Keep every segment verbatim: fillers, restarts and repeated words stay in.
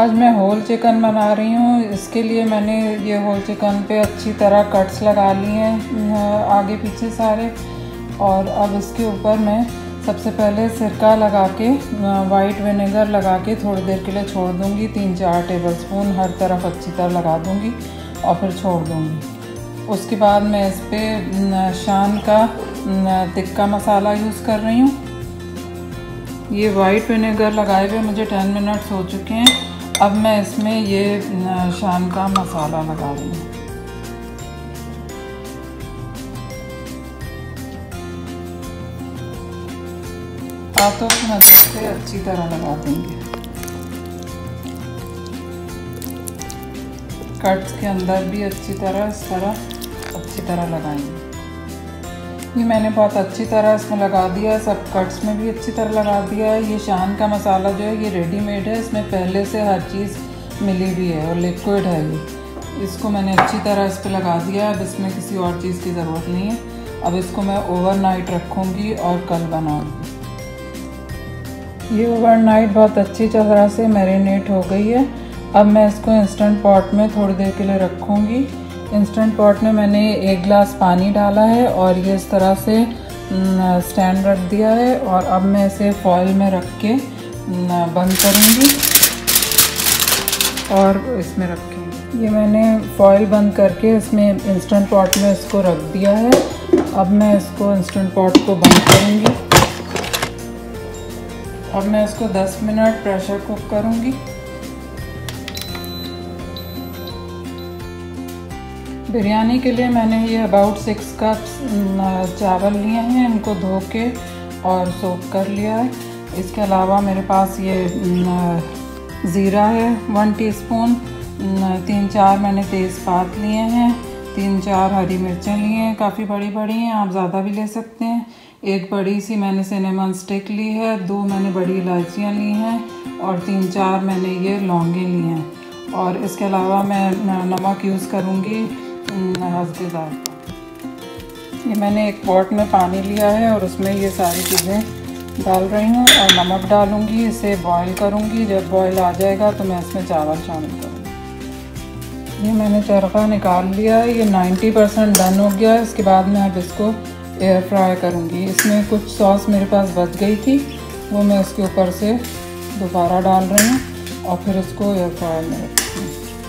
आज मैं whole chicken बना रही हूँ। इसके लिए मैंने ये होल चिकन पे अच्छी तरह कट्स लगा लिए हैं आगे पीछे सारे। और अब इसके ऊपर मैं सबसे पहले सिरका लगा के वाइट विनेगर लगा के थोड़ी देर के लिए छोड़ दूँगी। तीन चार टेबलस्पून हर तरफ अच्छी तरह लगा दूँगी और फिर छोड़ दूँगी। उसके बाद मैं इस पर शान का टिक्का मसाला यूज़ कर रही हूँ। ये वाइट विनेगर लगाए हुए मुझे टेन मिनट्स हो चुके हैं। अब मैं इसमें ये शान का मसाला लगा रही हूँ। हाथों की मदद से अच्छी तरह लगा देंगे। कट्स के अंदर भी अच्छी तरह इस तरह अच्छी तरह लगाएंगे। ये मैंने बहुत अच्छी तरह इसमें लगा दिया, सब कट्स में भी अच्छी तरह लगा दिया है। ये शान का मसाला जो है ये रेडीमेड है, इसमें पहले से हर चीज़ मिली हुई है और लिक्विड है ये। इसको मैंने अच्छी तरह इस पर लगा दिया है। अब इसमें किसी और चीज़ की ज़रूरत नहीं है। अब इसको मैं ओवरनाइट रखूँगी और कल बनाऊँगी। ये ओवरनाइट बहुत अच्छी तरह से मैरिनेट हो गई है। अब मैं इसको इंस्टेंट पॉट में थोड़ी देर के लिए रखूँगी। इंस्टेंट पॉट में मैंने एक गिलास पानी डाला है और ये इस तरह से स्टैंड रख दिया है। और अब मैं इसे फॉइल में रख के बंद करूँगी और इसमें रखूँगी। ये मैंने फॉइल बंद करके इसमें इंस्टेंट पॉट में इसको रख दिया है। अब मैं इसको इंस्टेंट पॉट को बंद करूँगी। अब मैं इसको दस मिनट प्रेशर कुक करूँगी। बिरयानी के लिए मैंने ये अबाउट सिक्स कप्स चावल लिए हैं, इनको धो के और सोक कर लिया है। इसके अलावा मेरे पास ये ज़ीरा है वन टीस्पून, तीन चार मैंने तेज़पात लिए हैं, तीन चार हरी मिर्चें लिए हैं, काफ़ी बड़ी बड़ी हैं, आप ज़्यादा भी ले सकते हैं। एक बड़ी सी मैंने सिनेमन स्टिक ली है, दो मैंने बड़ी इलायचियाँ ली हैं और तीन चार मैंने ये लौंगे लिए हैं। और इसके अलावा मैं नमक यूज़ करूँगी हल्दीदार। ये मैंने एक पॉट में पानी लिया है और उसमें ये सारी चीज़ें डाल रही हूँ और नमक डालूँगी। इसे बॉईल करूँगी। जब बॉईल आ जाएगा तो मैं इसमें चावल शामिल करूँगी। ये मैंने चरखा निकाल लिया है। ये नाइन्टी परसेंट डन हो गया है। इसके बाद मैं अब इसको एयर फ्राई करूँगी। इसमें कुछ सॉस मेरे पास बच गई थी, वो मैं इसके ऊपर से दोबारा डाल रही हूँ और फिर इसको एयर फ्राई में रखती हूँ।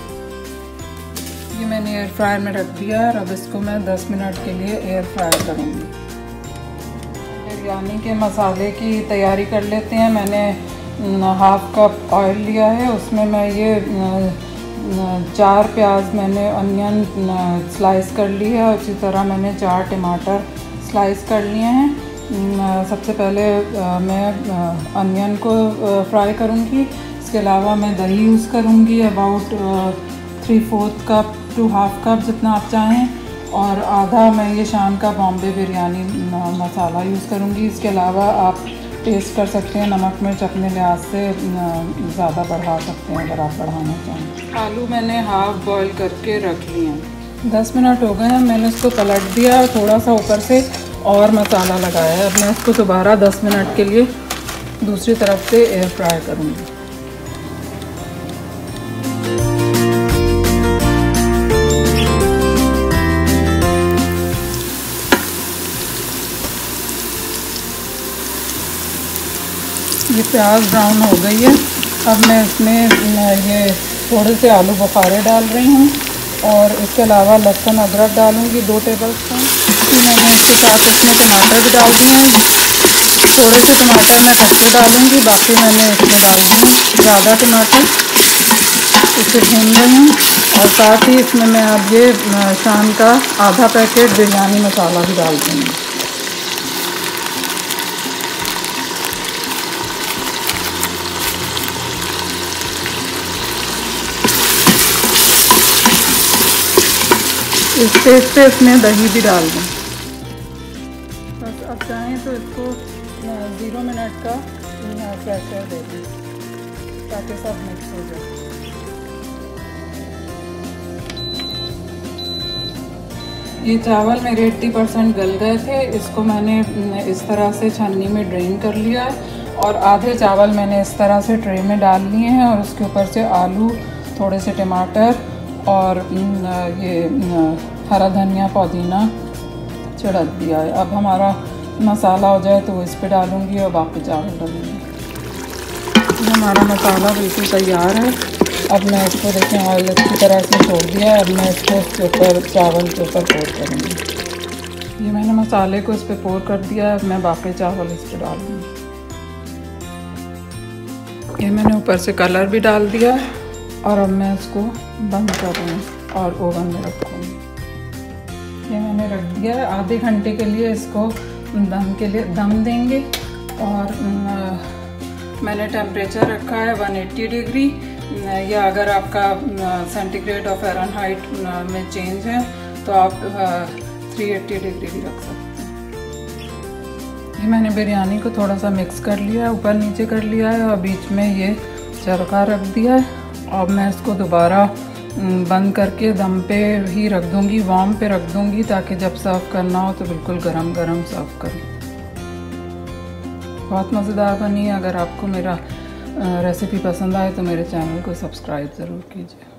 ये मैंने एयर फ्रायर में रख दिया है और अब इसको मैं दस मिनट के लिए एयर फ्राई करूँगी। बिरयानी के मसाले की तैयारी कर लेते हैं। मैंने हाफ कप ऑयल लिया है, उसमें मैं ये चार प्याज मैंने अनियन स्लाइस कर ली है और इसी तरह मैंने चार टमाटर स्लाइस कर लिए हैं। सबसे पहले मैं अनियन को फ्राई करूँगी। इसके अलावा मैं दही यूज़ करूँगी about three fourth cup to half cup जितना आप चाहें। और आधा मैं ये शान का बॉम्बे बिरयानी मसाला यूज़ करूँगी। इसके अलावा आप टेस्ट कर सकते हैं, नमक मिर्च अपने लिहाज से ज़्यादा बढ़ा सकते हैं अगर आप बढ़ाना चाहें। आलू मैंने हाफ बॉईल करके रख लिए हैं। दस मिनट हो गए हैं, मैंने इसको पलट दिया और थोड़ा सा ऊपर से और मसाला लगाया है। अब मैं इसको दोबारा दस मिनट के लिए दूसरी तरफ से एयर फ्राई करूँगी। ये प्याज ब्राउन हो गई है। अब मैं इसमें ये थोड़े से आलू बुखारे डाल रही हूँ और इसके अलावा लहसुन अदरक डालूँगी दो टेबलस्पून। फिर मैंने इसके साथ इसमें टमाटर भी डाल दिए हैं। थोड़े से टमाटर मैं कच्चे डालूँगी, बाकी मैंने इसमें डाल दिए ज़्यादा टमाटर। इसे भून रही हूँ और साथ ही इसमें मैं अब ये शान का आधा पैकेट बिरयानी मसाला भी डाल दूँगी। इस स्टेज पे इसमें दही भी डाल दें। बस अब चाहें तो इसको ज़ीरो मिनट का प्रेशर दे दें ताकि सब मिक्स हो जाए। ये चावल मेरे अस्सी परसेंट गल गए थे। इसको मैंने इस तरह से छन्नी में ड्रेन कर लिया है और आधे चावल मैंने इस तरह से ट्रे में डाल लिए हैं और उसके ऊपर से आलू, थोड़े से टमाटर और ये हरा धनिया पुदीना छिड़क दिया है। अब हमारा मसाला हो जाए तो वो इस पे डालूँगी और बाकी चावल डालूँगी। हमारा मसाला बिल्कुल तैयार है। अब मैं इसको देखें ऑयल अच्छी तरह से छोड़ दिया है। अब मैं इसको इसके ऊपर चावल के ऊपर पोर करूँगी। ये मैंने मसाले को इस पर पोर कर दिया है। अब मैं बाकी चावल इस पर डालूँगी। ये मैंने ऊपर से कलर भी डाल दिया है और अब मैं इसको बंद कर रही हूँ और ओवन में रखूँगी। ये मैंने रख दिया है। आधे घंटे के लिए इसको दम के लिए दम देंगे और मैंने टेम्परेचर रखा है एक सौ अस्सी डिग्री, या अगर आपका सेंटीग्रेड और फ़ारेनहाइट में चेंज है तो आप तीन सौ अस्सी डिग्री भी रख सकते हैं। ये मैंने बिरयानी को थोड़ा सा मिक्स कर लिया है, ऊपर नीचे कर लिया है और बीच में ये चरखा रख दिया है। अब मैं इसको दोबारा बंद करके दम पे ही रख दूँगी, वार्म पे रख दूँगी ताकि जब सर्व करना हो तो बिल्कुल गरम गरम सर्व करूँ। बहुत मज़ेदार बनी है। अगर आपको मेरा रेसिपी पसंद आए तो मेरे चैनल को सब्सक्राइब ज़रूर कीजिए।